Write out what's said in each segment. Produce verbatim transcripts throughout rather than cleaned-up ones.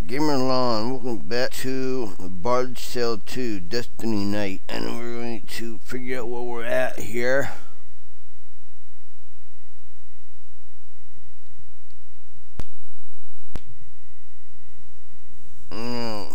Gamer Lawn, welcome back to Bard's Tale two Destiny Night, and we're going to figure out where we're at here. Mm.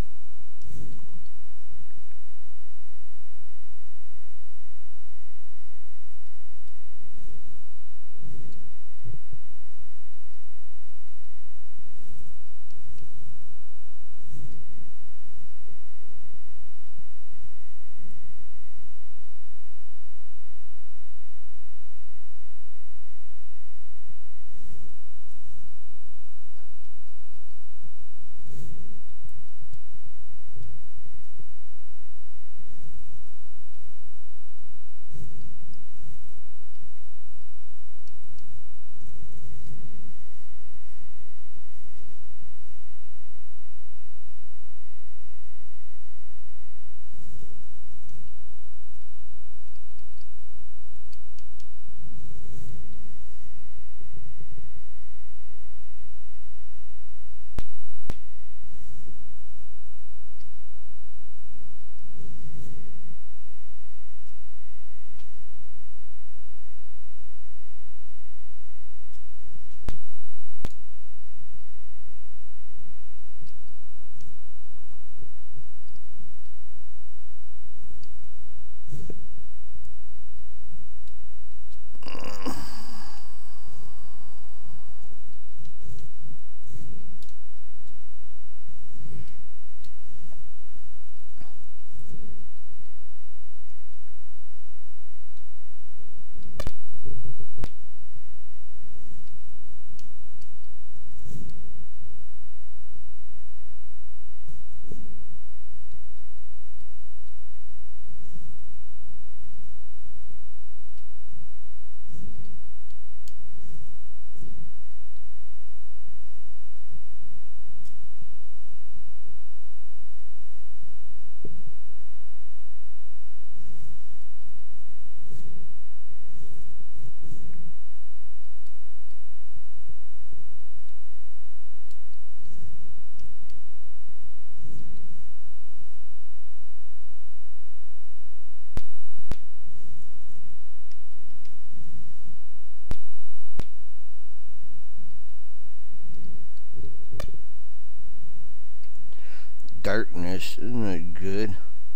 Darkness, isn't it good?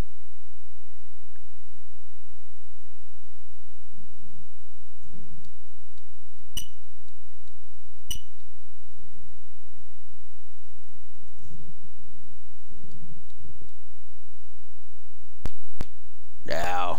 Now.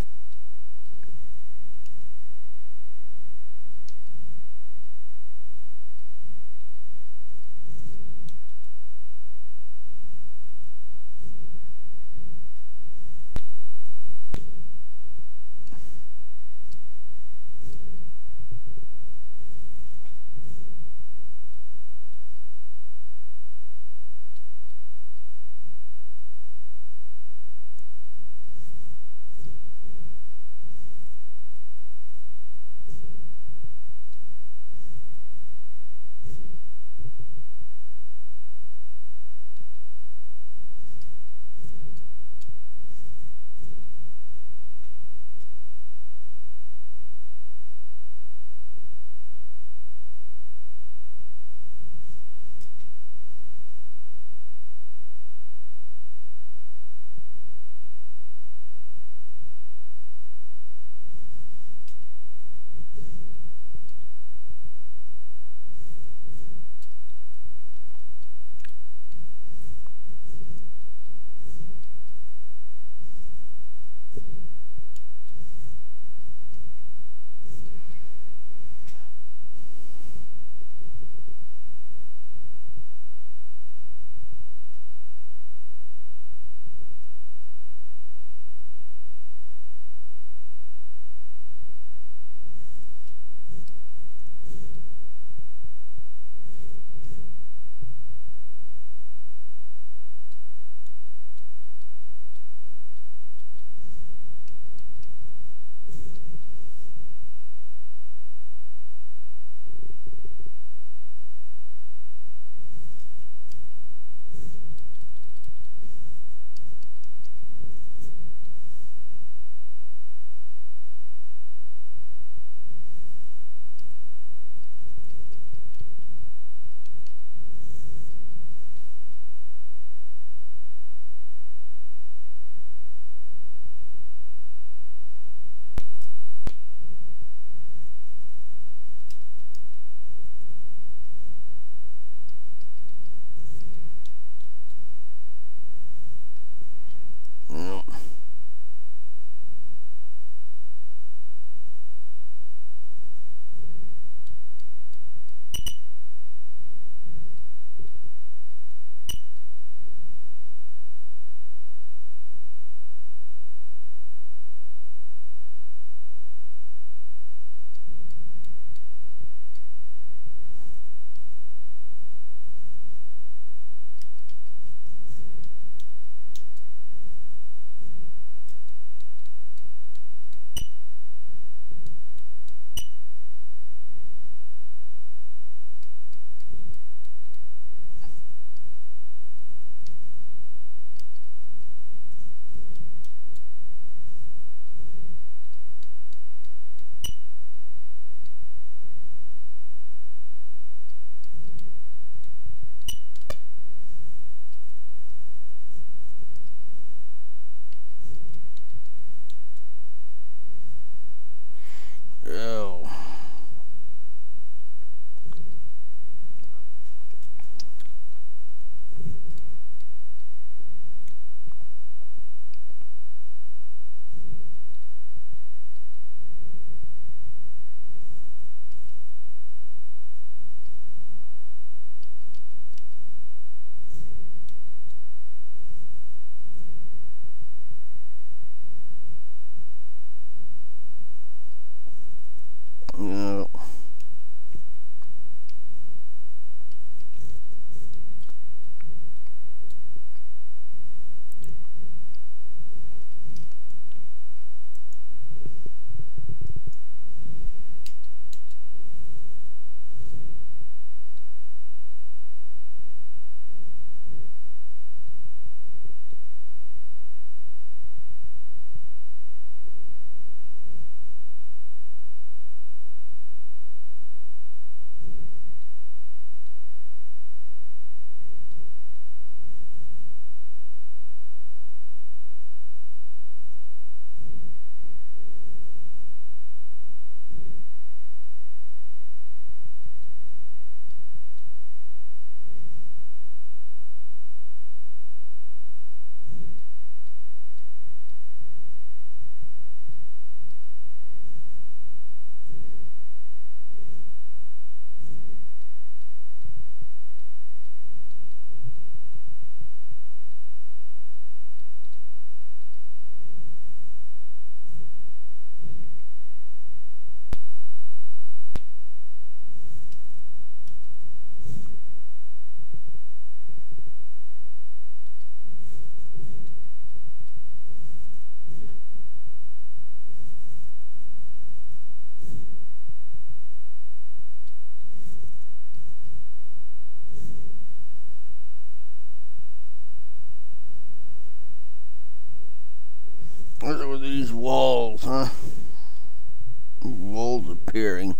huh? Walls appearing.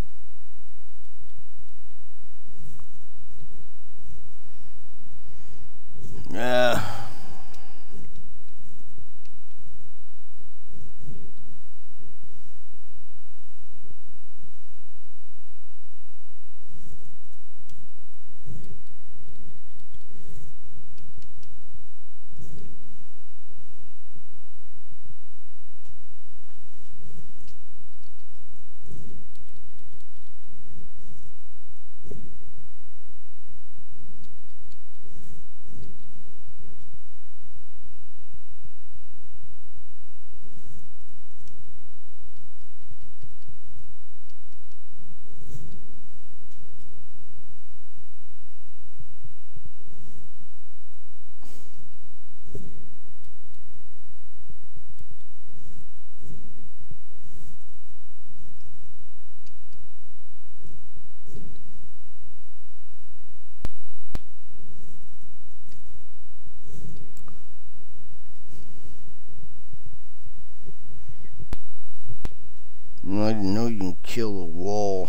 Yeah. I didn't know you can kill a wall.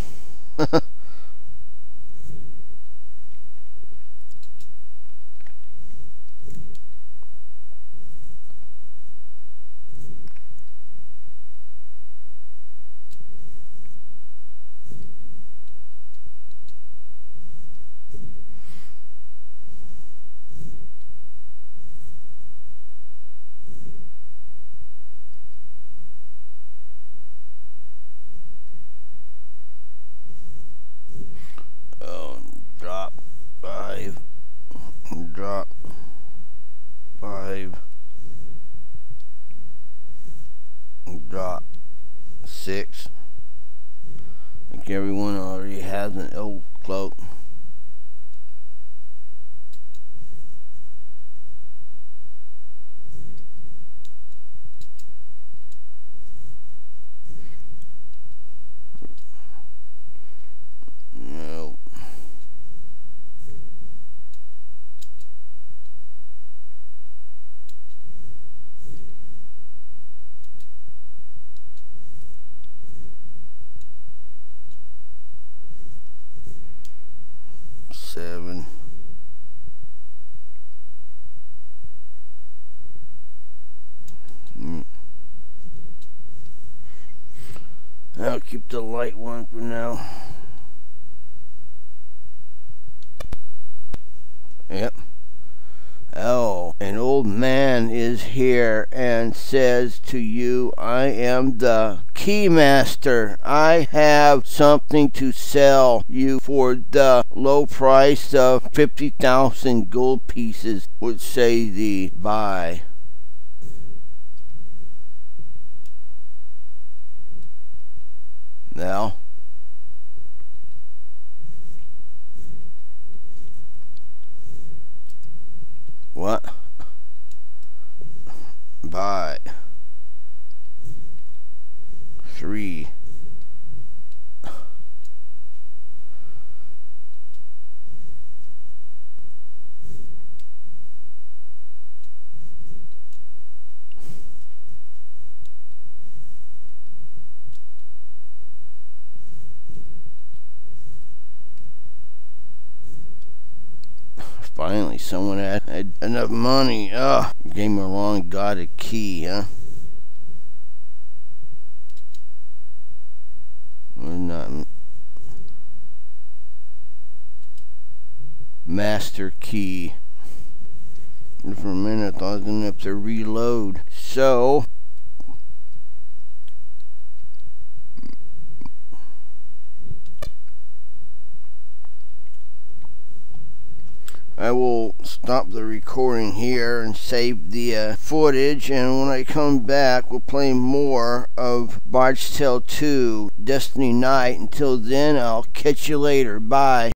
Oh, drop five, drop five, drop six. I think everyone already has an old cloak. No. Seven. Mm. I'll keep the light one for now. Yep. Oh, an old man is here and says to you, I am the keymaster. I have something to sell you for the low price of fifty thousand gold pieces, would say the buy. Now, what? Buy. Three. Finally, someone had, had enough money. Ugh, gave me a wrong god a key, huh? Or not. Master key. And for a minute, I thought I was gonna have to reload. So. I will stop the recording here and save the uh, footage, and when I come back we'll play more of Bard's Tale two Destiny Night. Until then, I'll catch you later. Bye.